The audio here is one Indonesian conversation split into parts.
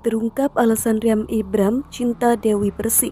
terungkap alasan Rian Ibram cinta Dewi Persik.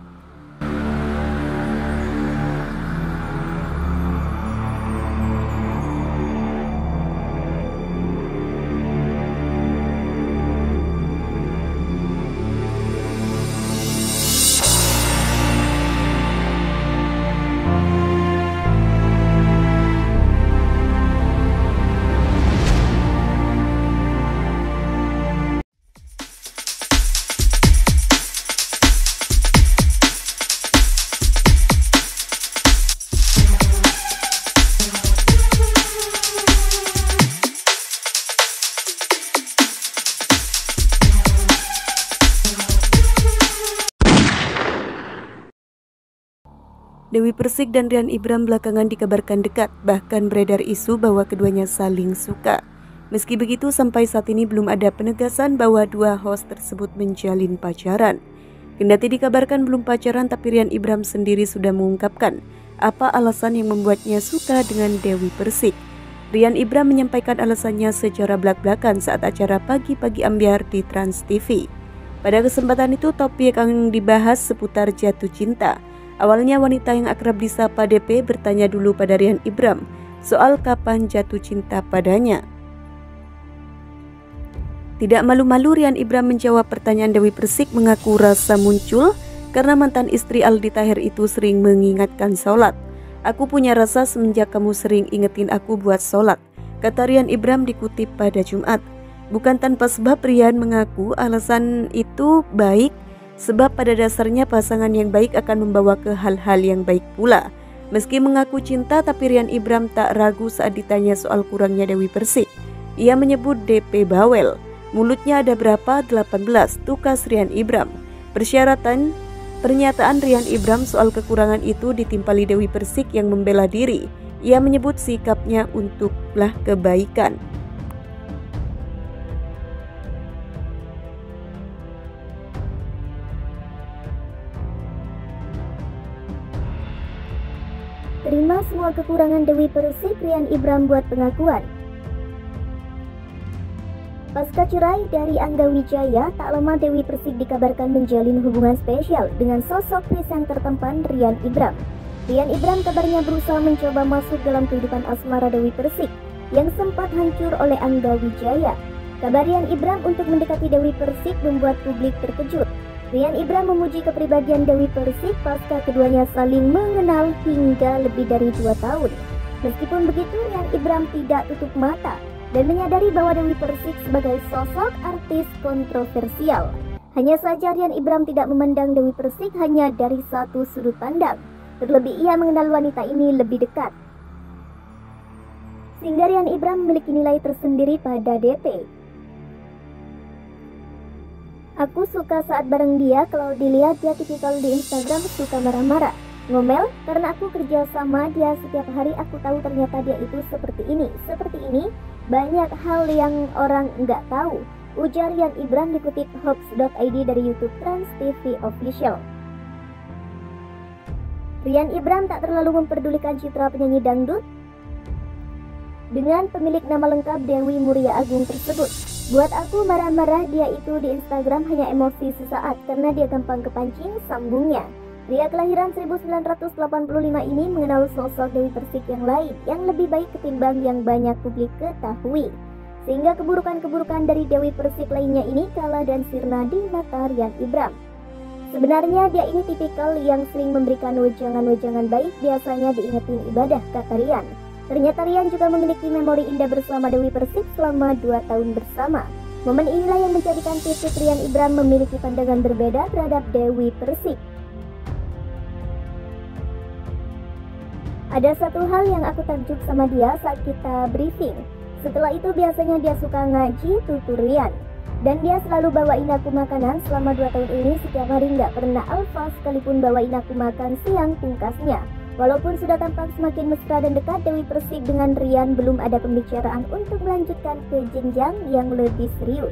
Dewi Persik dan Rian Ibram belakangan dikabarkan dekat, bahkan beredar isu bahwa keduanya saling suka. Meski begitu, sampai saat ini belum ada penegasan bahwa dua host tersebut menjalin pacaran. Kendati dikabarkan belum pacaran, tapi Rian Ibram sendiri sudah mengungkapkan apa alasan yang membuatnya suka dengan Dewi Persik. Rian Ibram menyampaikan alasannya secara belak-belakan saat acara Pagi-Pagi Ambyar di Trans TV. Pada kesempatan itu, topik yang dibahas seputar jatuh cinta. Awalnya wanita yang akrab disapa DP bertanya dulu pada Rian Ibram soal kapan jatuh cinta padanya. Tidak malu-malu, Rian Ibram menjawab pertanyaan Dewi Persik, mengaku rasa muncul karena mantan istri Aldi Taher itu sering mengingatkan sholat. Aku punya rasa semenjak kamu sering ingetin aku buat sholat, kata Rian Ibram dikutip pada Jumat. Bukan tanpa sebab Rian mengaku alasan itu baik, sebab pada dasarnya pasangan yang baik akan membawa ke hal-hal yang baik pula. Meski mengaku cinta, tapi Rian Ibram tak ragu saat ditanya soal kurangnya Dewi Persik. Ia menyebut DP bawel. Mulutnya ada berapa? 18, tukas Rian Ibram. Pernyataan Rian Ibram soal kekurangan itu ditimpali Dewi Persik yang membela diri. Ia menyebut sikapnya untuklah kebaikan. Terima semua kekurangan Dewi Persik, Rian Ibram buat pengakuan. Pasca cerai dari Angga Wijaya, tak lama Dewi Persik dikabarkan menjalin hubungan spesial dengan sosok presenter tampan Rian Ibram. Rian Ibram kabarnya berusaha mencoba masuk dalam kehidupan asmara Dewi Persik yang sempat hancur oleh Angga Wijaya. Kabar Rian Ibram untuk mendekati Dewi Persik membuat publik terkejut. Rian Ibram memuji kepribadian Dewi Persik pasca keduanya saling mengenal hingga lebih dari 2 tahun. Meskipun begitu, Rian Ibram tidak tutup mata dan menyadari bahwa Dewi Persik sebagai sosok artis kontroversial. Hanya saja Rian Ibram tidak memandang Dewi Persik hanya dari satu sudut pandang. Terlebih ia mengenal wanita ini lebih dekat, sehingga Rian Ibram memiliki nilai tersendiri pada DP. Aku suka saat bareng dia, kalau dilihat dia tipikal di Instagram suka marah-marah, ngomel, karena aku kerja sama dia setiap hari, aku tahu ternyata dia itu seperti ini, banyak hal yang orang nggak tahu, ujar Rian Ibram dikutip Hops.id dari YouTube Trans TV Official. Rian Ibram tak terlalu memperdulikan citra penyanyi dangdut dengan pemilik nama lengkap Dewi Muria Agung tersebut. Buat aku marah-marah dia itu di Instagram hanya emosi sesaat karena dia gampang kepancing, sambungnya. Pria kelahiran 1985 ini mengenal sosok Dewi Persik yang lain yang lebih baik ketimbang yang banyak publik ketahui. Sehingga keburukan-keburukan dari Dewi Persik lainnya ini kalah dan sirna di mata Rian Ibram. Sebenarnya dia ini tipikal yang sering memberikan wejangan-wejangan baik, biasanya diingetin ibadah, kata Rian. Ternyata Rian juga memiliki memori indah bersama Dewi Persik selama 2 tahun bersama. Momen inilah yang menjadikan titik Rian Ibram memiliki pandangan berbeda terhadap Dewi Persik. Ada satu hal yang aku takjub sama dia saat kita briefing. Setelah itu biasanya dia suka ngaji, tutur Rian. Dan dia selalu bawain aku makanan selama 2 tahun ini, setiap hari nggak pernah alfa sekalipun bawain aku makan siang, pungkasnya. Walaupun sudah tampak semakin mesra dan dekat, Dewi Persik dengan Rian belum ada pembicaraan untuk melanjutkan ke jenjang yang lebih serius.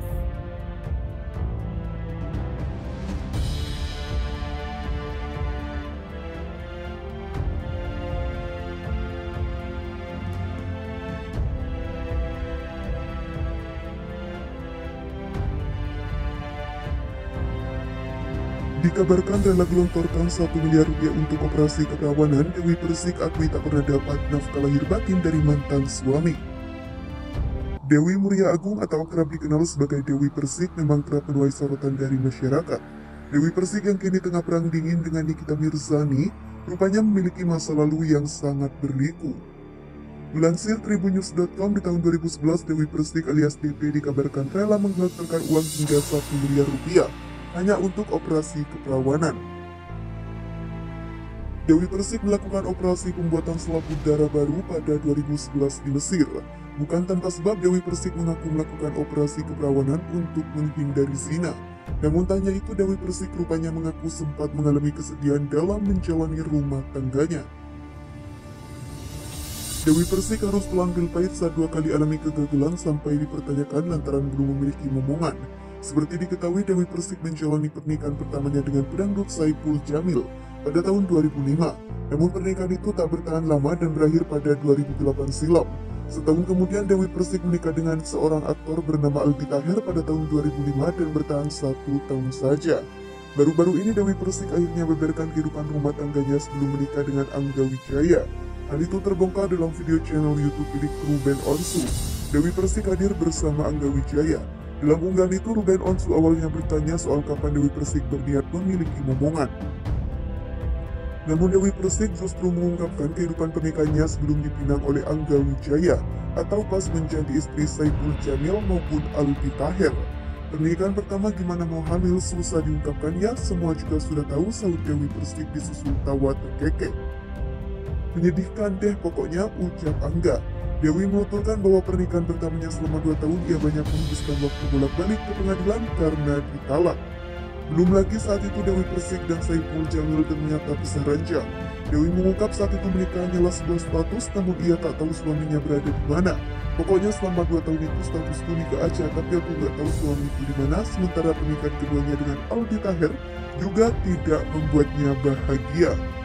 Dikabarkan rela gelontorkan 1 miliar rupiah untuk operasi keperawanan, Dewi Persik akui tak pernah dapat nafkah lahir batin dari mantan suami. Dewi Muria Agung atau kerap dikenal sebagai Dewi Persik memang kerap menuai sorotan dari masyarakat. Dewi Persik yang kini tengah perang dingin dengan Nikita Mirzani, rupanya memiliki masa lalu yang sangat berliku. Melansir tribunnews.com, di tahun 2011 Dewi Persik alias DP dikabarkan rela menggelontorkan uang hingga 1 miliar rupiah hanya untuk operasi keperawanan. Dewi Persik melakukan operasi pembuatan selaput darah baru pada 2011 di Mesir. Bukan tanpa sebab Dewi Persik mengaku melakukan operasi keperawanan untuk menghindari zina. Namun tanya itu, Dewi Persik rupanya mengaku sempat mengalami kesedihan dalam menjalani rumah tangganya. Dewi Persik harus telanggil pahit saat 2 kali alami kegagalan sampai dipertanyakan lantaran belum memiliki momongan. Seperti diketahui, Dewi Persik menjalani pernikahan pertamanya dengan pedangdut Saipul Jamil pada tahun 2005. Namun pernikahan itu tak bertahan lama dan berakhir pada 2008 silam. Setahun kemudian Dewi Persik menikah dengan seorang aktor bernama Aldi Taher pada tahun 2005 dan bertahan 1 tahun saja. Baru-baru ini Dewi Persik akhirnya beberkan kehidupan rumah tangganya sebelum menikah dengan Angga Wijaya. Hal itu terbongkar dalam video channel YouTube milik Ruben Onsu. Dewi Persik hadir bersama Angga Wijaya. Dalam unggahan itu, Ruben Onsu awalnya bertanya soal kapan Dewi Persik berniat memiliki momongan. Namun Dewi Persik justru mengungkapkan kehidupan pernikahannya sebelum dipinang oleh Angga Wijaya atau pas menjadi istri Saipul Jamil maupun Aldi Taher. Pernikahan pertama gimana mau hamil susah diungkapkan, ya semua juga sudah tahu, sahut Dewi Persik disusul tawa terkekeh. Menyedihkan deh pokoknya, ucap Angga. Dewi menuturkan bahwa pernikahan pertamanya selama 2 tahun ia banyak menghabiskan waktu bolak-balik ke pengadilan karena ditalak. Belum lagi saat itu Dewi Persik dan Saipul Jamil ternyata pisah ranjang. Dewi mengungkap saat itu menikah hanyalah sebuah status, namun ia tak tahu suaminya berada di mana. Pokoknya selama 2 tahun itu statusku nikah aja, tapi aku nggak tahu suamiku di mana. Sementara pernikahan keduanya dengan Aldi Taher juga tidak membuatnya bahagia.